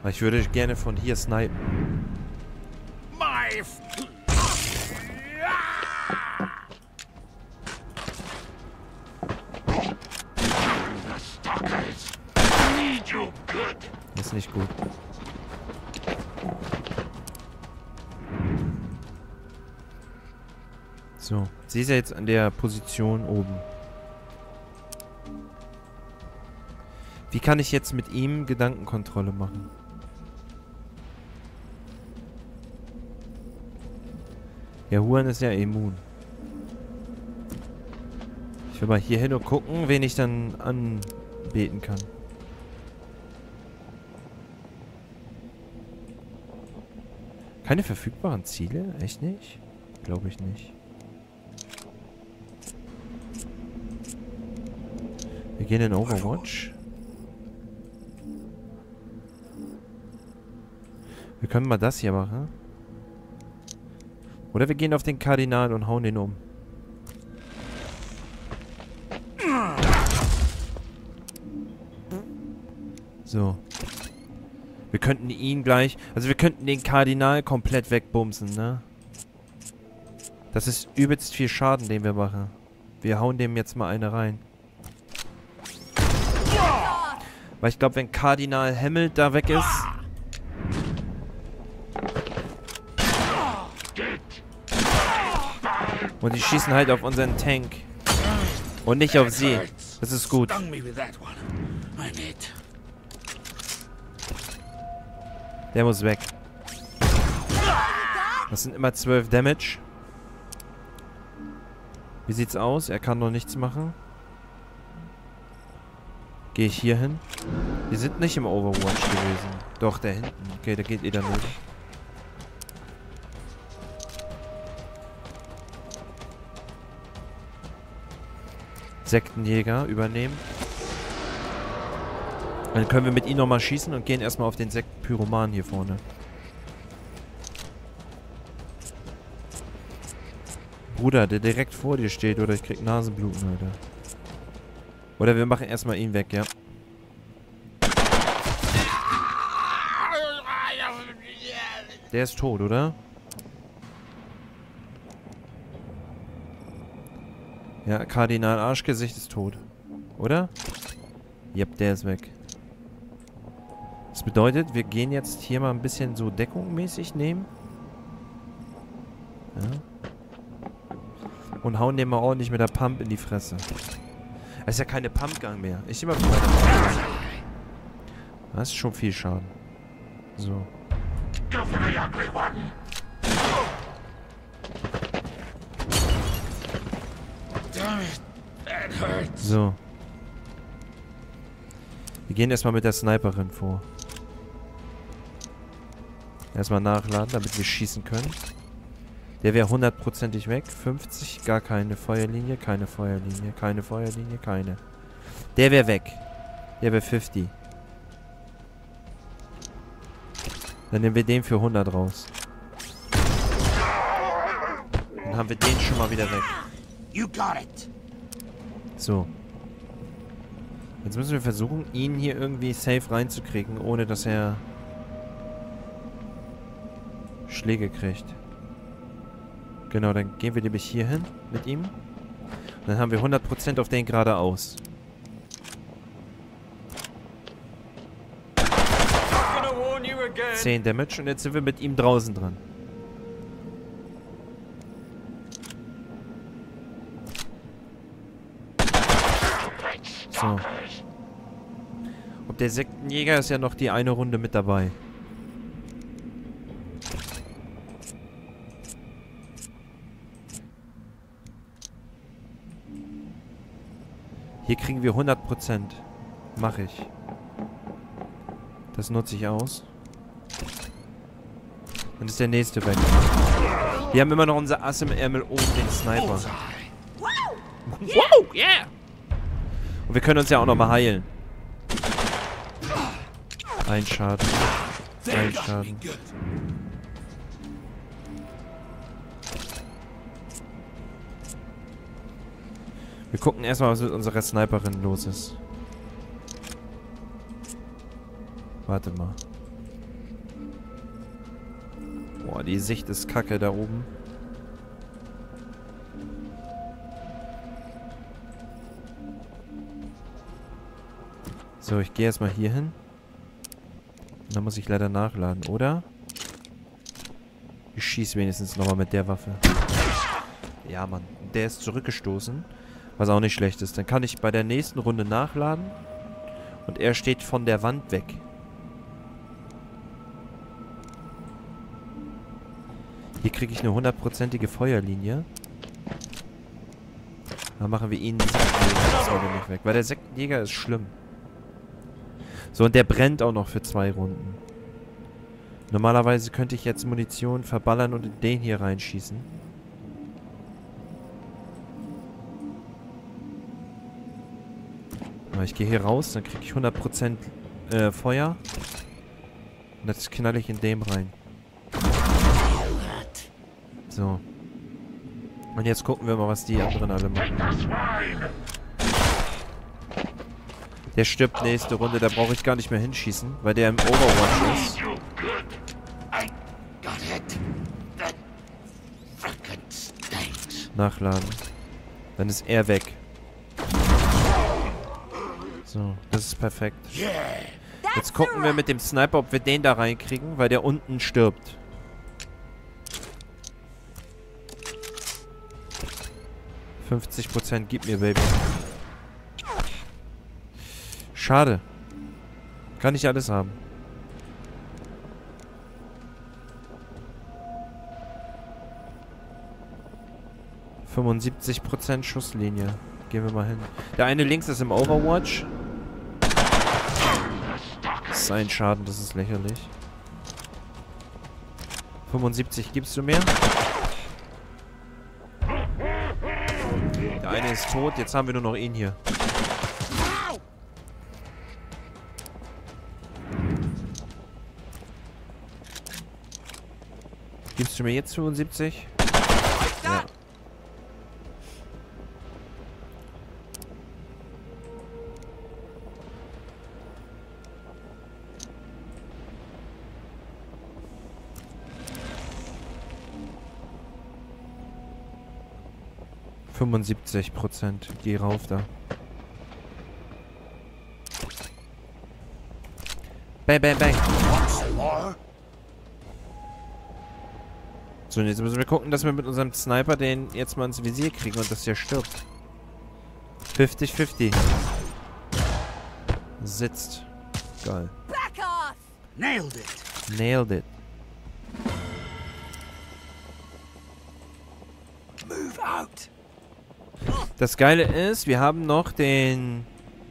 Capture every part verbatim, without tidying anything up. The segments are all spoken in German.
Ich würde gerne von hier snipen. Das ist nicht gut. So, sie ist ja jetzt an der Position oben. Wie kann ich jetzt mit ihm Gedankenkontrolle machen? Ja, Huan ist ja immun. Ich will mal hier hin und gucken, wen ich dann anbeten kann. Keine verfügbaren Ziele? Echt nicht? Glaube ich nicht. Wir gehen in Overwatch. Wir können mal das hier machen. Oder wir gehen auf den Kardinal und hauen den um. So. Wir könnten ihn gleich... Also wir könnten den Kardinal komplett wegbumsen, ne? Das ist übelst viel Schaden, den wir machen. Wir hauen dem jetzt mal eine rein. Weil ich glaube, wenn Kardinal Hammond da weg ist... Und die schießen halt auf unseren Tank. Und nicht auf sie. Das ist gut. Der muss weg. Das sind immer zwölf Damage. Wie sieht's aus? Er kann noch nichts machen. Gehe ich hier hin? Wir sind nicht im Overwatch gewesen. Doch, da hinten. Okay, da geht eh daneben. Sektenjäger übernehmen. Dann können wir mit ihm nochmal schießen und gehen erstmal auf den Sektenpyroman hier vorne. Bruder, der direkt vor dir steht, oder ich krieg Nasenbluten, Alter. Oder wir machen erstmal ihn weg, ja. Der ist tot, oder? Ja, Kardinal Arschgesicht ist tot. Oder? Yep, der ist weg. Das bedeutet, wir gehen jetzt hier mal ein bisschen so deckungsmäßig nehmen. Ja. Und hauen den mal ordentlich mit der Pump in die Fresse. Das ist ja keine Pumpgun mehr. Ich immer wieder. Das ist schon viel Schaden. So. So. Wir gehen erstmal mit der Sniperin vor. Erstmal nachladen, damit wir schießen können. Der wäre hundertprozentig weg. fünfzig, gar keine Feuerlinie, keine Feuerlinie, keine Feuerlinie, keine. Der wäre weg. Der wäre fünfzig. Dann nehmen wir den für hundert raus. Dann haben wir den schon mal wieder weg. So. Jetzt müssen wir versuchen, ihn hier irgendwie safe reinzukriegen, ohne dass er Schläge kriegt. Genau, dann gehen wir nämlich hier hin mit ihm. Und dann haben wir hundert Prozent auf den geradeaus. zehn Damage und jetzt sind wir mit ihm draußen dran. So. Und der Sektenjäger ist ja noch die eine Runde mit dabei. Hier kriegen wir hundert Prozent. Mache ich. Das nutze ich aus. Dann ist der nächste weg. Wir haben immer noch unser Ass im Ärmel oben den Sniper. Wow, yeah! Und wir können uns ja auch noch mal heilen. Ein Schaden. Ein Schaden. Wir gucken erstmal, was mit unserer Sniperin los ist. Warte mal. Boah, die Sicht ist kacke da oben. So, ich gehe erstmal hier hin. Und dann muss ich leider nachladen, oder? Ich schieße wenigstens nochmal mit der Waffe. Ja, Mann. Der ist zurückgestoßen. Was auch nicht schlecht ist. Dann kann ich bei der nächsten Runde nachladen. Und er steht von der Wand weg. Hier kriege ich eine hundertprozentige Feuerlinie. Dann machen wir ihn nicht weg. Weil der Sektenjäger ist schlimm. So, und der brennt auch noch für zwei Runden. Normalerweise könnte ich jetzt Munition verballern und in den hier reinschießen. Aber ich gehe hier raus, dann kriege ich hundert Prozent äh, Feuer. Und jetzt knalle ich in dem rein. So. Und jetzt gucken wir mal, was die anderen alle machen. Der stirbt nächste Runde, da brauche ich gar nicht mehr hinschießen, weil der im Overwatch ist. Nachladen. Dann ist er weg. So, das ist perfekt. Jetzt gucken wir mit dem Sniper, ob wir den da reinkriegen, weil der unten stirbt. fünfzig Prozent gib mir, Baby. Schade. Kann ich alles haben. fünfundsiebzig Prozent Schusslinie. Gehen wir mal hin. Der eine links ist im Overwatch. Das ist ein Schaden, das ist lächerlich. fünfundsiebzig gibst du mir? Der eine ist tot, jetzt haben wir nur noch ihn hier. Gibst du mir jetzt fünfundsiebzig? Ja. fünfundsiebzig Prozent. Geh rauf da. Bang, bang, bang. So, und jetzt müssen wir gucken, dass wir mit unserem Sniper den jetzt mal ins Visier kriegen und dass der stirbt. fünfzig fünfzig. Sitzt. Geil. Nailed it. Nailed it. Move out. Das Geile ist, wir haben noch den...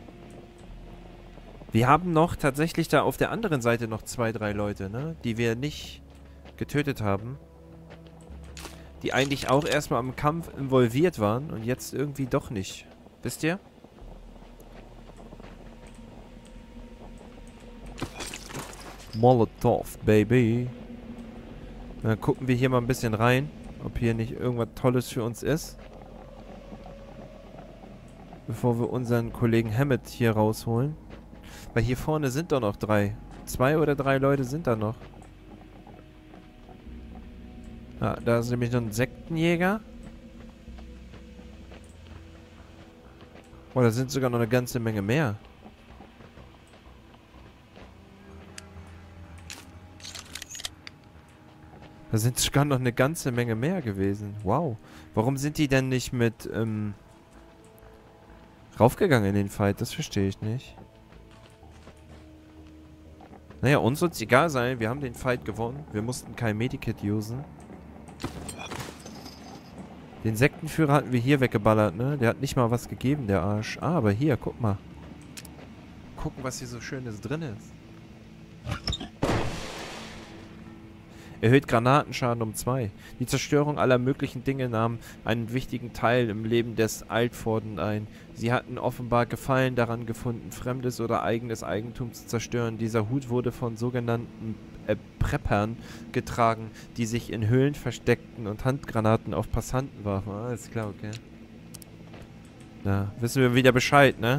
Wir haben noch tatsächlich da auf der anderen Seite noch zwei, drei Leute, ne? Die wir nicht getötet haben. Die eigentlich auch erstmal am Kampf involviert waren und jetzt irgendwie doch nicht. Wisst ihr? Molotov, Baby. Dann gucken wir hier mal ein bisschen rein, ob hier nicht irgendwas Tolles für uns ist. Bevor wir unseren Kollegen Hammett hier rausholen. Weil hier vorne sind doch noch drei. Zwei oder drei Leute sind da noch. Ah, da ist nämlich noch ein Sektenjäger. Oh, da sind sogar noch eine ganze Menge mehr. Da sind sogar noch eine ganze Menge mehr gewesen. Wow. Warum sind die denn nicht mit, ähm... raufgegangen in den Fight? Das verstehe ich nicht. Naja, uns soll es egal sein. Wir haben den Fight gewonnen. Wir mussten kein Medikit usen. Den Sektenführer hatten wir hier weggeballert, ne? Der hat nicht mal was gegeben, der Arsch. Ah, aber hier, guck mal. Gucken, was hier so Schönes drin ist. Erhöht Granatenschaden um zwei. Die Zerstörung aller möglichen Dinge nahm einen wichtigen Teil im Leben des Altforden ein. Sie hatten offenbar Gefallen daran gefunden, fremdes oder eigenes Eigentum zu zerstören. Dieser Hut wurde von sogenannten äh, Preppern getragen, die sich in Höhlen versteckten und Handgranaten auf Passanten warfen. Ah, ist klar, okay. Da wissen wir wieder Bescheid, ne?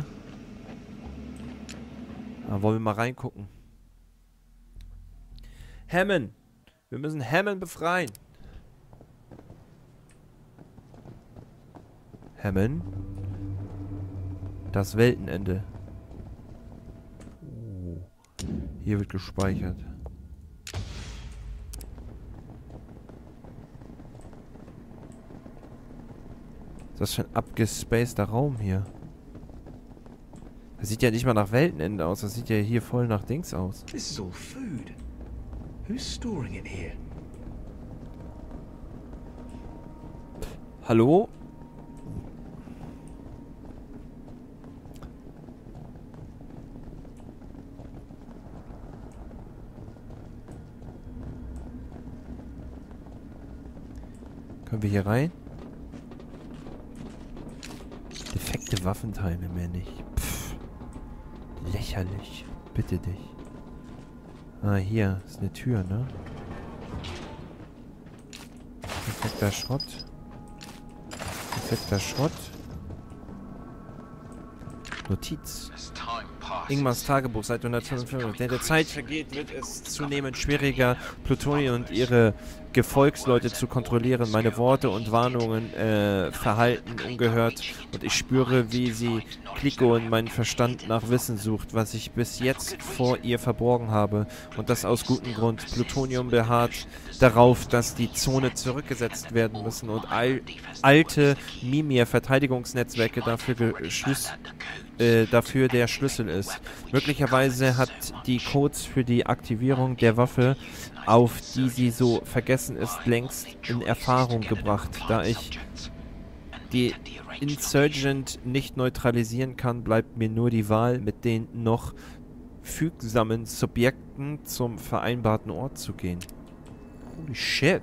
Da wollen wir mal reingucken. Hammond. Wir müssen Hammond befreien. Hammond? Das Weltenende. Oh. Hier wird gespeichert. Was ist das für ein abgespaceder Raum hier? Das sieht ja nicht mal nach Weltenende aus. Das sieht ja hier voll nach Dings aus. This is all food. Who's storing it here? Hallo? Können wir hier rein? Defekte Waffenteile mehr nicht. Pff. Lächerlich. Bitte dich. Ah, hier ist eine Tür, ne? Defekter Schrott. Defekter Schrott. Notiz. Ingmars Tagebuch seit hundertfünfundfünfzig. Denn der Zeit vergeht, wird es zunehmend schwieriger, Plutonium und ihre Gefolgsleute zu kontrollieren. Meine Worte und Warnungen äh, verhalten ungehört und ich spüre, wie sie Kliko in meinen Verstand nach Wissen sucht, was ich bis jetzt vor ihr verborgen habe. Und das aus gutem Grund. Plutonium beharrt darauf, dass die Zone zurückgesetzt werden müssen und al alte Mimir-Verteidigungsnetzwerke dafür Geschlüss Äh, dafür der Schlüssel ist. Möglicherweise hat die Codes für die Aktivierung der Waffe, auf die sie so vergessen ist, längst in Erfahrung gebracht. Da ich die Insurgent nicht neutralisieren kann, bleibt mir nur die Wahl, mit den noch fügsamen Subjekten zum vereinbarten Ort zu gehen. Holy shit.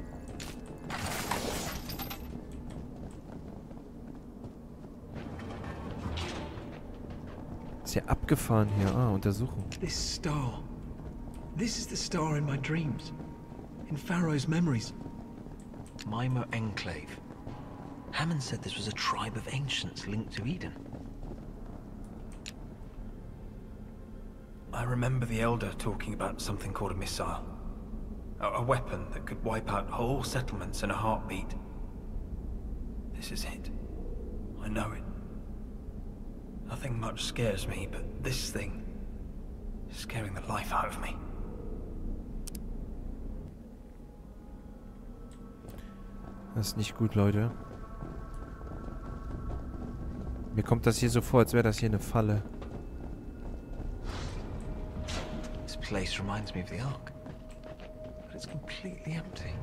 Ist ja abgefahren hier. Ah, Untersuchung. This star. This is the star in my dreams. In Pharaoh's memories. Mimir Enclave. Hammond said this was a tribe of ancients linked to Eden. I remember the Elder talking about something called a missile. A, a weapon that could wipe out whole settlements in a heartbeat. This is it. I know it. Nothing much scares me, but this thing is scaring the life out of me. Das ist nicht gut, Leute. Mir kommt das hier so vor, als wäre das hier eine Falle. This place reminds me of the Ark, but it's completely empty.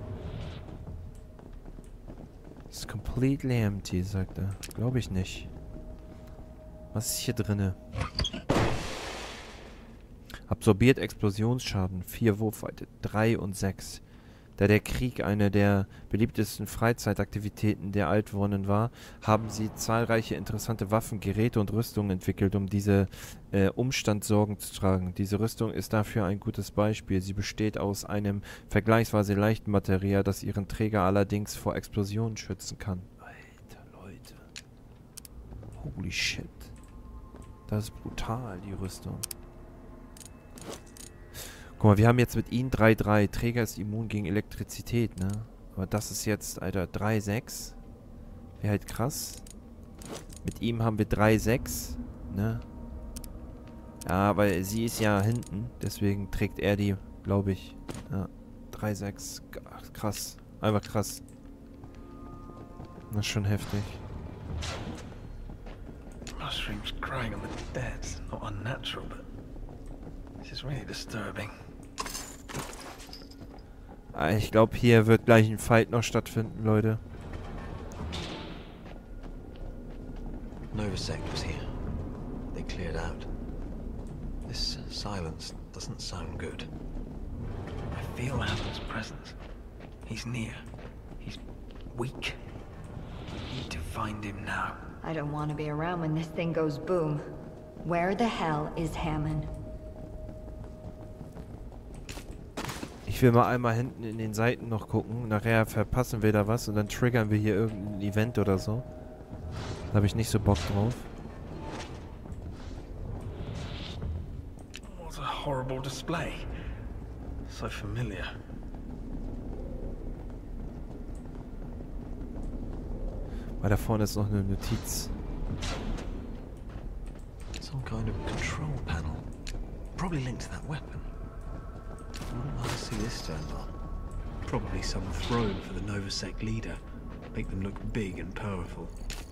It's completely empty, sagt er. Glaube ich nicht. Was ist hier drinne? Absorbiert Explosionsschaden, vier Wurfweite, drei und sechs. Da der Krieg eine der beliebtesten Freizeitaktivitäten der Altwonnen war, haben sie zahlreiche interessante Waffen, Geräte und Rüstungen entwickelt, um diese äh, Umstand Sorgen zu tragen. Diese Rüstung ist dafür ein gutes Beispiel. Sie besteht aus einem vergleichsweise leichten Material, das ihren Träger allerdings vor Explosionen schützen kann. Alter, Leute. Holy shit. Das ist brutal, die Rüstung. Guck mal, wir haben jetzt mit ihnen drei drei. Träger ist immun gegen Elektrizität, ne? Aber das ist jetzt, Alter, drei sechs. Wäre halt krass. Mit ihm haben wir drei sechs, ne? Ja, weil sie ist ja hinten. Deswegen trägt er die, glaube ich. Ja, drei sechs. Krass. Einfach krass. Das ist schon heftig. Mushrooms growing on the dead, not unnatural, but this is really disturbing. Ich glaube, hier wird gleich ein Fight noch stattfinden, Leute. Novasect was here. They cleared out. This uh, silence doesn't sound good. I feel Hammond's presence. He's near. He's weak. We need to find him now. I don't want to be around when this thing goes boom. Where the hell is Hammond? Ich will mal einmal hinten in den Seiten noch gucken. Nachher verpassen wir da was und dann triggern wir hier irgendein Event oder so. Da habe ich nicht so Bock drauf. What a horrible display. So familiar. Ah, da vorne ist noch eine Notiz. Some kind of control panel. Probably linked to that weapon. I wouldn't like to see this turned on. Probably some throne for the Novasec leader. Make them look big and powerful.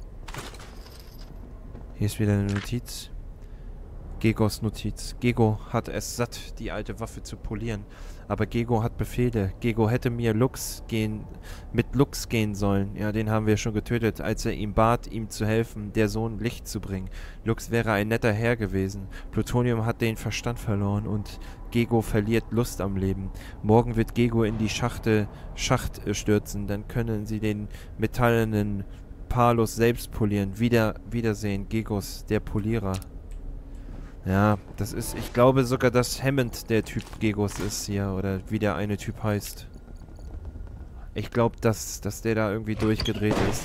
Hier ist wieder eine Notiz. Gegos Notiz. Gego hat es satt, die alte Waffe zu polieren. Aber Gego hat Befehle. Gego hätte mir Lux gehen, mit Lux gehen sollen. Ja, den haben wir schon getötet, als er ihm bat, ihm zu helfen, der Sohn Licht zu bringen. Lux wäre ein netter Herr gewesen. Plutonium hat den Verstand verloren und Gego verliert Lust am Leben. Morgen wird Gego in die Schachte, Schacht stürzen. Dann können sie den metallenen Palus selbst polieren. Wieder, Wiedersehen, Gegos, der Polierer. Ja, das ist, ich glaube sogar, dass Hammond der Typ Gegos ist hier, oder wie der eine Typ heißt. Ich glaube, dass, dass der da irgendwie durchgedreht ist.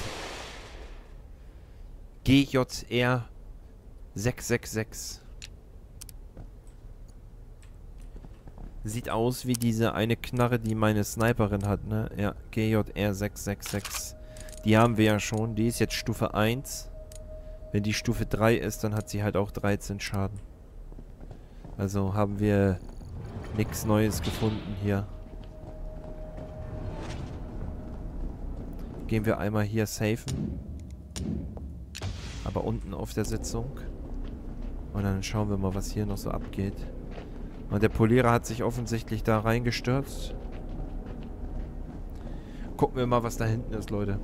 G J R sechs sechs sechs. Sieht aus wie diese eine Knarre, die meine Sniperin hat, ne? Ja, G J R sechs sechs sechs. Die haben wir ja schon, die ist jetzt Stufe eins. Wenn die Stufe drei ist, dann hat sie halt auch dreizehn Schaden. Also haben wir nichts Neues gefunden hier. Gehen wir einmal hier safen. Aber unten auf der Sitzung. Und dann schauen wir mal, was hier noch so abgeht. Und der Polierer hat sich offensichtlich da reingestürzt. Gucken wir mal, was da hinten ist, Leute.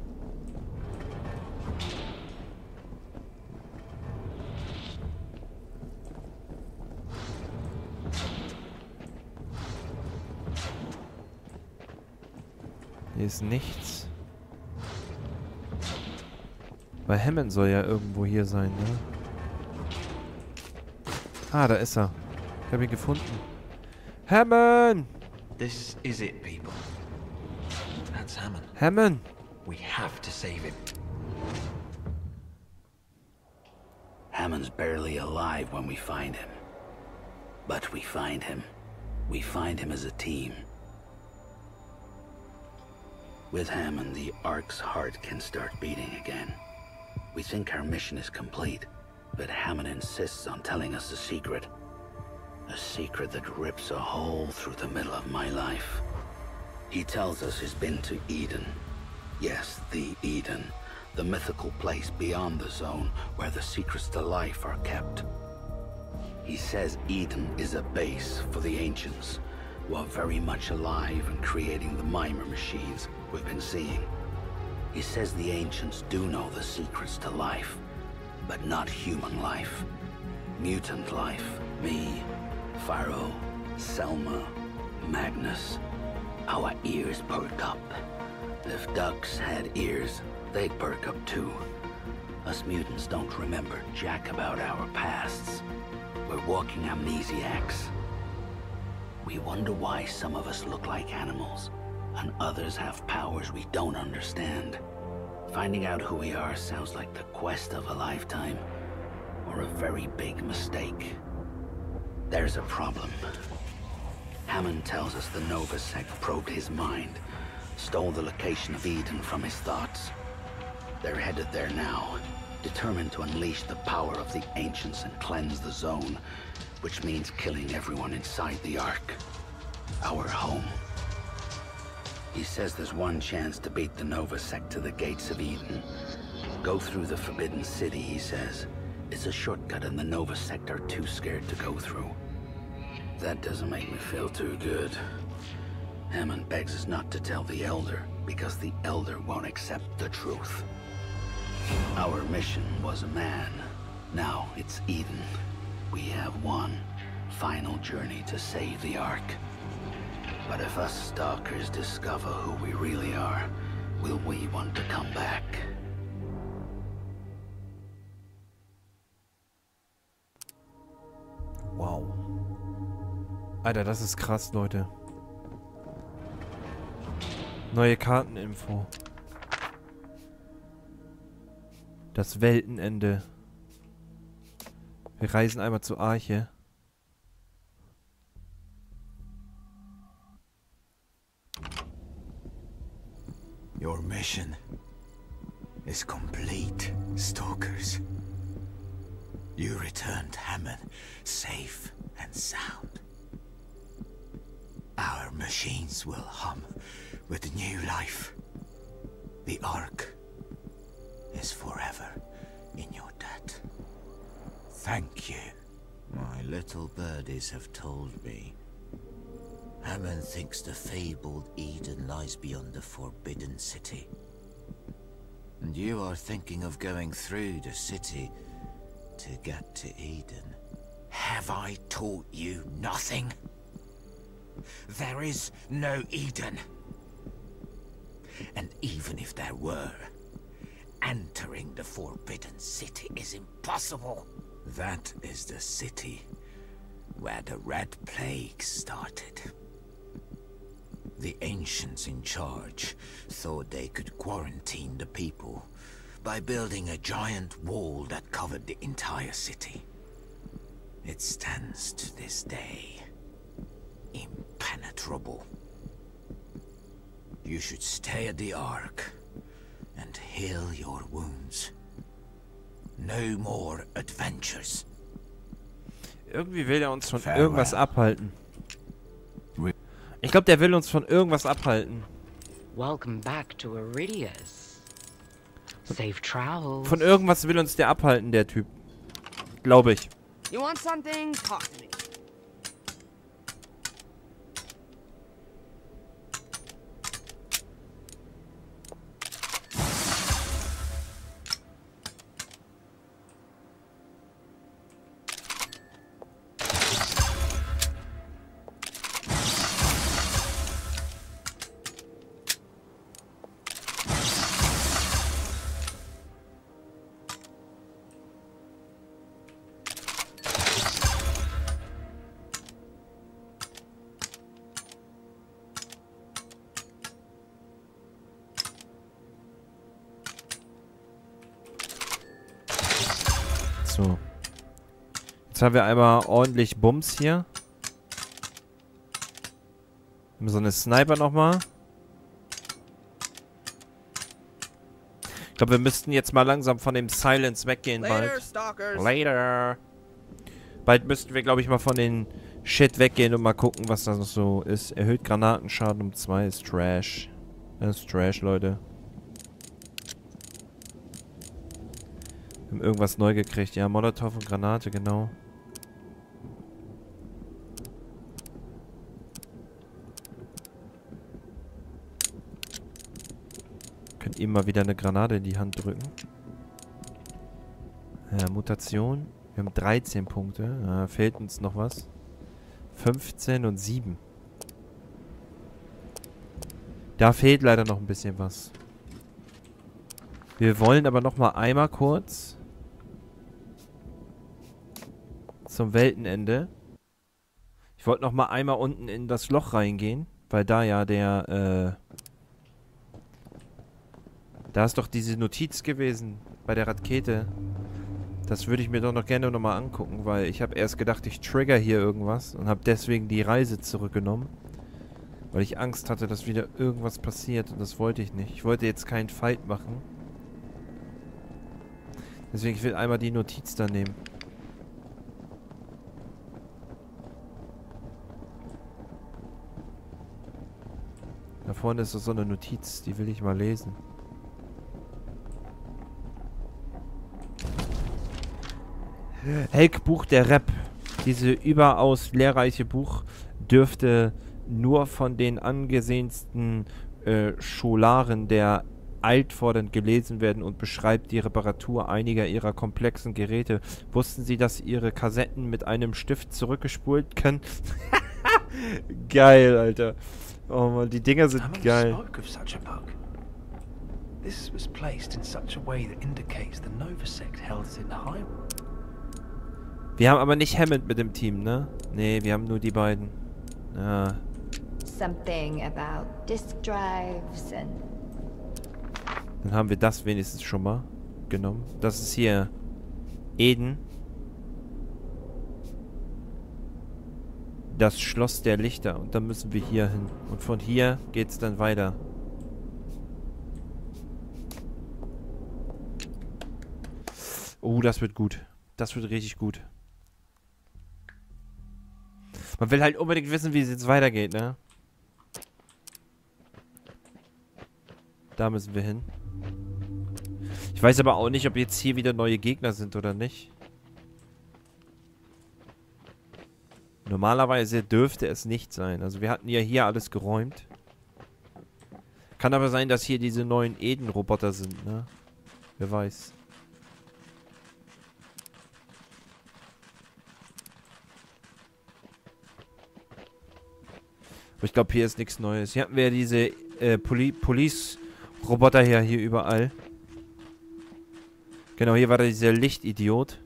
Hier ist nichts. Weil Hammond soll ja irgendwo hier sein, ne? Ah, da ist er. Ich habe ihn gefunden. Hammond! This is it, people. That's Hammond. Hammond! We have to save him. Hammond's barely alive when we find him. But we find him. We find him as a team. With Hammond, the Ark's heart can start beating again. We think our mission is complete, but Hammond insists on telling us a secret. A secret that rips a hole through the middle of my life. He tells us he's been to Eden. Yes, the Eden. The mythical place beyond the zone where the secrets to life are kept. He says Eden is a base for the ancients, who are very much alive and creating the mimer machines we've been seeing. He says the ancients do know the secrets to life, but not human life. Mutant life. Me, Pharaoh, Selma, Magnus. Our ears perk up. If ducks had ears, they'd perk up too. Us mutants don't remember jack about our pasts. We're walking amnesiacs. We wonder why some of us look like animals, and others have powers we don't understand. Finding out who we are sounds like the quest of a lifetime, or a very big mistake. There's a problem. Hammond tells us the Novasec probed his mind, stole the location of Eden from his thoughts. They're headed there now, determined to unleash the power of the ancients and cleanse the zone, which means killing everyone inside the Ark. Our home. He says there's one chance to beat the Novasec to the gates of Eden. Go through the Forbidden City, he says. It's a shortcut and the Novasec are too scared to go through. That doesn't make me feel too good. Hammond begs us not to tell the Elder, because the Elder won't accept the truth. Our mission was a man. Now it's Eden. We have one final journey to save the Ark. But if us stalkers discover who we really are, will we want to come back? Wow. Alter, das ist krass, Leute. Neue Karteninfo. Das Weltenende. Wir reisen einmal zur Arche. Your mission. is complete, Stalkers. You returned Hammond safe and sound. Our machines will hum with new life. The Ark is forever in your debt. Thank you. My little birdies have told me. Hammond thinks the fabled Eden lies beyond the Forbidden City. And you are thinking of going through the city to get to Eden. Have I taught you nothing? There is no Eden. And even if there were, entering the Forbidden City is impossible. That is the city where the Red Plague started. The ancients in charge thought they could quarantine the people by building a giant wall that covered the entire city. It stands to this day, impenetrable. You should stay at the Ark and heal your wounds. No more adventures. Irgendwie will er uns von Farewell. irgendwas abhalten. Ich glaube, der will uns von irgendwas abhalten. Welcome back to Iridius. Safe travels. Von irgendwas will uns der abhalten, der Typ. Glaube ich. You want something? Talk to me. So. Jetzt haben wir einmal ordentlich Bums hier. Haben wir so eine Sniper nochmal. Ich glaube, wir müssten jetzt mal langsam von dem Silence weggehen bald. Later. Bald müssten wir, glaube ich, mal von den Shit weggehen und mal gucken, was da noch so ist. Erhöht Granatenschaden um zwei ist Trash. Das ist Trash, Leute. Wir haben irgendwas neu gekriegt. Ja, Molotow und Granate, genau. Könnt ihm mal wieder eine Granate in die Hand drücken. Ja, Mutation. Wir haben dreizehn Punkte. Ja, fehlt uns noch was. fünfzehn und sieben. Da fehlt leider noch ein bisschen was. Wir wollen aber noch mal einmal kurz zum Weltenende. Ich wollte noch mal einmal unten in das Loch reingehen, weil da ja der, äh... da ist doch diese Notiz gewesen bei der Rakete. Das würde ich mir doch noch gerne noch mal angucken, weil ich habe erst gedacht, ich trigger hier irgendwas und habe deswegen die Reise zurückgenommen. Weil ich Angst hatte, dass wieder irgendwas passiert und das wollte ich nicht. Ich wollte jetzt keinen Fight machen. Deswegen, ich will einmal die Notiz da nehmen. Da vorne ist so eine Notiz, die will ich mal lesen. Helk Buch der Rep. Diese überaus lehrreiche Buch dürfte nur von den angesehensten äh, Scholaren der Altfordernd gelesen werden und beschreibt die Reparatur einiger ihrer komplexen Geräte. Wussten Sie, dass Ihre Kassetten mit einem Stift zurückgespult können? Geil, Alter. Oh Mann, die Dinger sind Hammond geil. spoke of such a book. This was placed in such a way that indicates the Nova Sect held it in high. Wir haben aber nicht Hammond mit dem Team, ne? Ne, wir haben nur die beiden. Ja. Something about disk drives and... Dann haben wir das wenigstens schon mal genommen. Das ist hier Eden. Das Schloss der Lichter. Und dann müssen wir hier hin. Und von hier geht's dann weiter. Oh, das wird gut. Das wird richtig gut. Man will halt unbedingt wissen, wie es jetzt weitergeht, ne? Da müssen wir hin. Ich weiß aber auch nicht, ob jetzt hier wieder neue Gegner sind oder nicht. Normalerweise dürfte es nicht sein. Also wir hatten ja hier alles geräumt. Kann aber sein, dass hier diese neuen Eden-Roboter sind, ne? Wer weiß. Aber ich glaube, hier ist nichts Neues. Hier hatten wir ja diese äh, Poli Police-Roboter hier, hier überall. Genau, hier war da dieser Lichtidiot.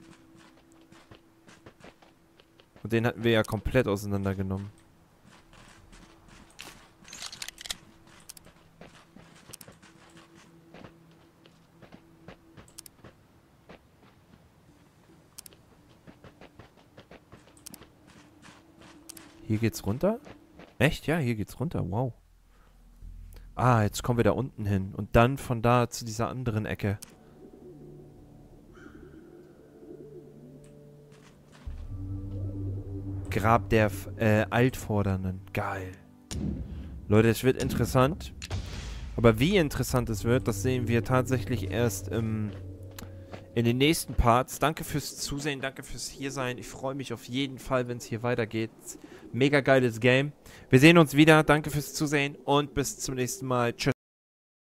Und den hatten wir ja komplett auseinandergenommen. Hier geht's runter? Echt? Ja, hier geht's runter. Wow. Ah, jetzt kommen wir da unten hin. Und dann von da zu dieser anderen Ecke. Grab der äh, Altfordernden. Geil. Leute, es wird interessant. Aber wie interessant es wird, das sehen wir tatsächlich erst im, in den nächsten Parts. Danke fürs Zusehen, danke fürs Hiersein. Ich freue mich auf jeden Fall, wenn es hier weitergeht. Mega geiles Game. Wir sehen uns wieder. Danke fürs Zusehen und bis zum nächsten Mal. Tschüss.